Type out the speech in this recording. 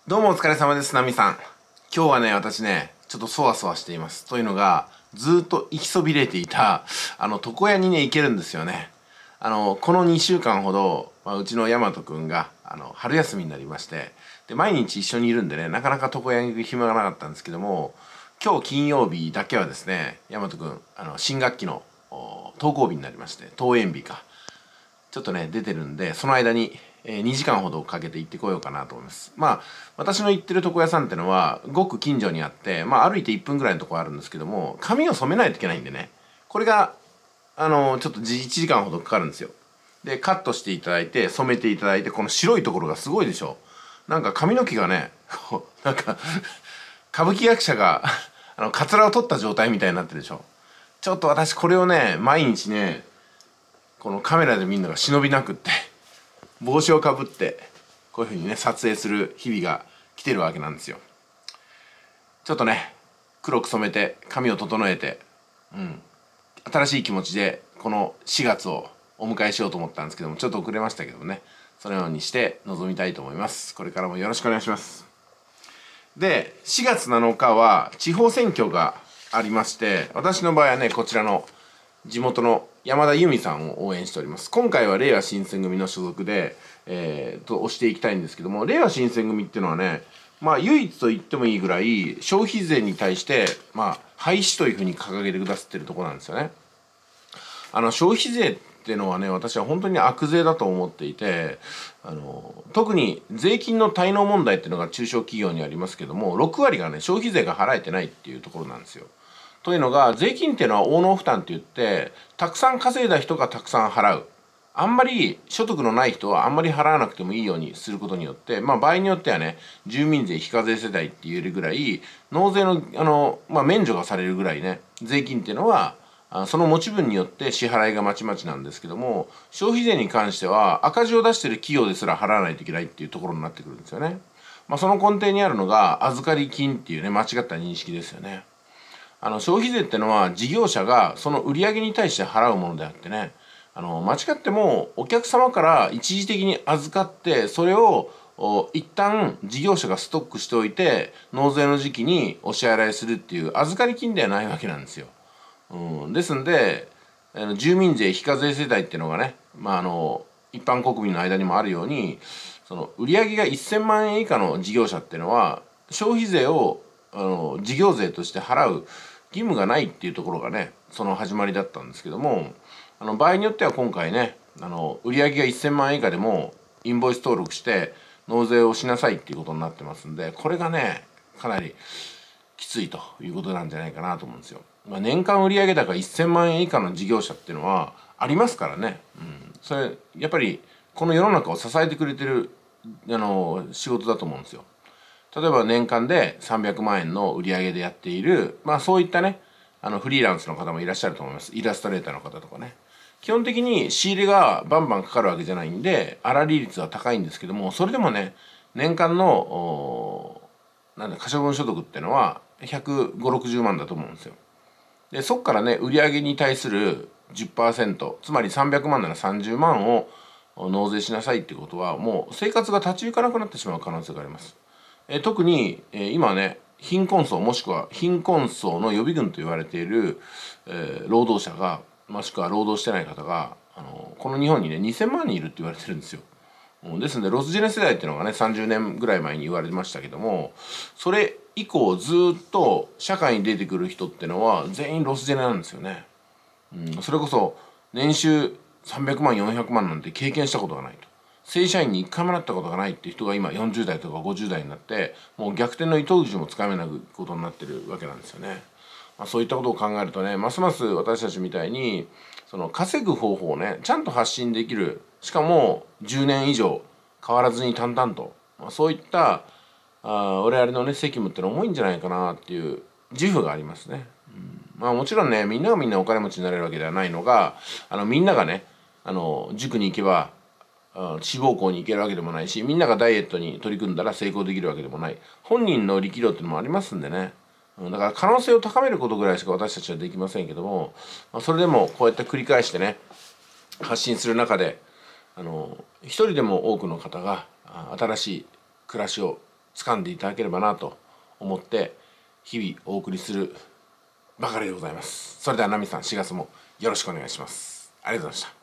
どうもお疲れ様です、ナミさん。今日はね、私ね、ちょっとそわそわしています。というのが、ずーっと行きそびれていた、床屋にね、行けるんですよね。この2週間ほど、うちのヤマトくんが、春休みになりまして、で、毎日一緒にいるんでね、なかなか床屋に行く暇がなかったんですけども、今日金曜日だけはですね、ヤマトくん、新学期の登校日になりまして、登園日か。ちょっとね、出てるんで、その間に、2時間ほどかけて行ってこようかなと思います。まあ、私の行ってる床屋さんってのは、ごく近所にあって、まあ、歩いて1分ぐらいのところあるんですけども、髪を染めないといけないんでね、これが、ちょっと1時間ほどかかるんですよ。で、カットしていただいて、染めていただいて、この白いところがすごいでしょ。なんか髪の毛がね、なんか歌舞伎役者がカツラを取った状態みたいになってるでしょ。ちょっと私これをね、毎日ね、このカメラで見るのが忍びなくって帽子をかぶってこういうふうにね撮影する日々が来てるわけなんですよ。ちょっとね黒く染めて髪を整えて、新しい気持ちでこの4月をお迎えしようと思ったんですけども、ちょっと遅れましたけどもね、そのようにして臨みたいと思います。これからもよろしくお願いします。で、4月7日は地方選挙がありまして、私の場合はねこちらの地元の山田由美さんを応援しております。今回はれいわ新選組の所属で、推していきたいんですけども、れいわ新選組っていうのはね、まあ唯一と言ってもいいぐらい消費税に対して、まあ廃止というふうに掲げてくださってるところなんですよね。消費税っていうのはね、私は本当に悪税だと思っていて、特に税金の滞納問題っていうのが中小企業にありますけども、6割がね消費税が払えてないっていうところなんですよ。というのが、税金っていうのは応能負担って言って、たくさん稼いだ人がたくさん払う。あんまり所得のない人はあんまり払わなくてもいいようにすることによって、まあ場合によってはね、住民税非課税世帯って言えるぐらい、納税の、免除がされるぐらいね、税金っていうのは、その持ち分によって支払いがまちまちなんですけども、消費税に関しては赤字を出してる企業ですら払わないといけないっていうところになってくるんですよね。まあその根底にあるのが預かり金っていうね、間違った認識ですよね。消費税ってのは事業者がその売り上げに対して払うものであってね、間違ってもお客様から一時的に預かってそれを一旦事業者がストックしておいて納税の時期にお支払いするっていう預かり金ではないわけなんですよ。ですんで住民税非課税世帯っていうのがね、一般国民の間にもあるように、その売上が1000万円以下の事業者っていうのは消費税を事業税として払う義務がないっていうところがね、その始まりだったんですけども、場合によっては今回ね、売上が1000万円以下でもインボイス登録して納税をしなさいっていうことになってますんで、これがねかなりきついということなんじゃないかなと思うんですよ。年間売上高1000万円以下の事業者っていうのはありますからね、それやっぱりこの世の中を支えてくれてる仕事だと思うんですよ。例えば年間で300万円の売り上げでやっている、そういったねフリーランスの方もいらっしゃると思います。イラストレーターの方とかね、基本的に仕入れがバンバンかかるわけじゃないんで粗利率は高いんですけども、それでもね年間の可処分所得っていうのは150、60万だと思うんですよ。でそっからね売上に対する 10%、 つまり300万なら30万を納税しなさいっていうことは、もう生活が立ち行かなくなってしまう可能性があります。特に、今ね貧困層もしくは貧困層の予備軍と言われている、労働者がもしくは労働してない方がこの日本にね2000万人いるって言われてるんですよ。ですのでロスジェネ世代っていうのがね30年ぐらい前に言われましたけども、それ以降ずっと社会に出てくる人ってのは全員ロスジェネなんですよね。それこそ年収300万400万なんて経験したことがないと、正社員に一回もなったことがないっていう人が今40代とか50代になって、もう逆転の糸口もつかめないことになってるわけなんですよね。そういったことを考えるとね、ますます私たちみたいにその稼ぐ方法をねちゃんと発信できる、しかも10年以上変わらずに淡々と、そういった我々のね責務ってのは重いんじゃないかなっていう自負がありますね。もちろんねみんながみんなお金持ちになれるわけではないのが、みんながね塾に行けば志望校に行けるわけでもないし、みんながダイエットに取り組んだら成功できるわけでもない、本人の力量っていうのもありますんでね。だから可能性を高めることぐらいしか私たちはできませんけども、それでもこうやって繰り返してね発信する中で一人でも多くの方が新しい暮らしを掴んでいただければなと思って日々お送りするばかりでございます。それではナミさん、4月もよろしくお願いします。ありがとうございました。